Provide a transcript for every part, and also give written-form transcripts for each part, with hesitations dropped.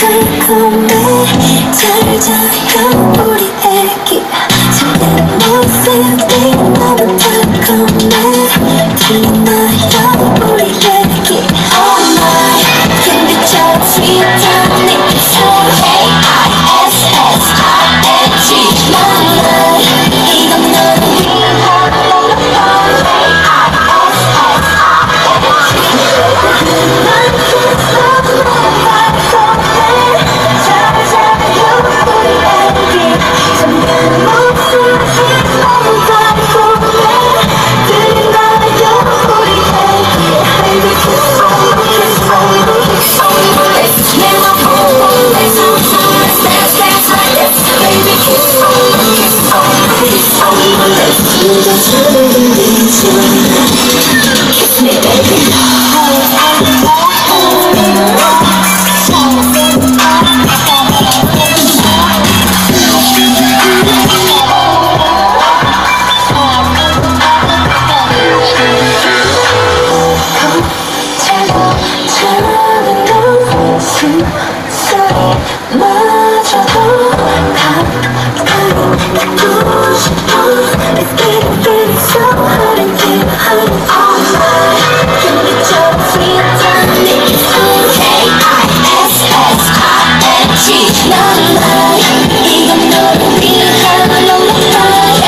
달콤해 잘 자요 우리 애기 저의 모습이 너무 달콤해 들리나요 우리 애기 Oh my 근데처럼 sweet한 네 입술 A-I-S-S-I-N-G 난 이건 너를 위한 Kiss me baby 마저도 가까이 듣고 싶어 Let's get it, get it so hot and get hot all night 근데처럼 sweet한 네 입술 K-I-S-S-I-N-G 난 이건 너를 위한 lullaby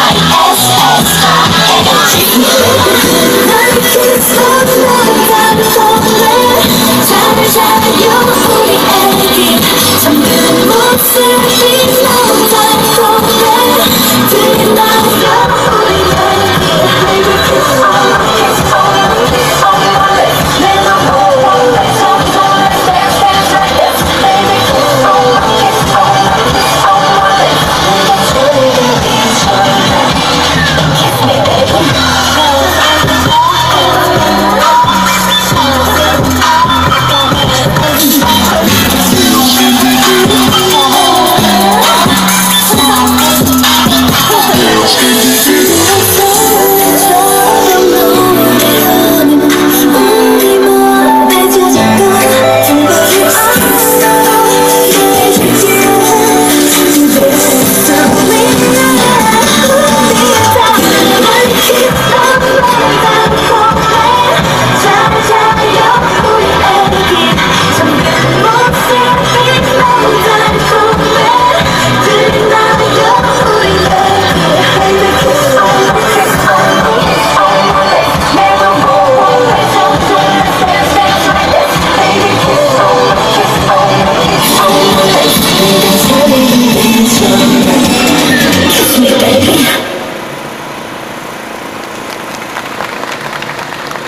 K-I-S-S-I-N-G 난 kiss 너무 달콤해 잘 자요 우리 애기 잠든 모습이 너무 달콤해 들리나요 우리 애기 Baby kiss on me, kiss on me, kiss on my lips 내가 원래 sometimes dance, dance like this Baby kiss on me, kiss on me, kiss on my lips 내가 즐기기 전에 Kiss me baby Feels good.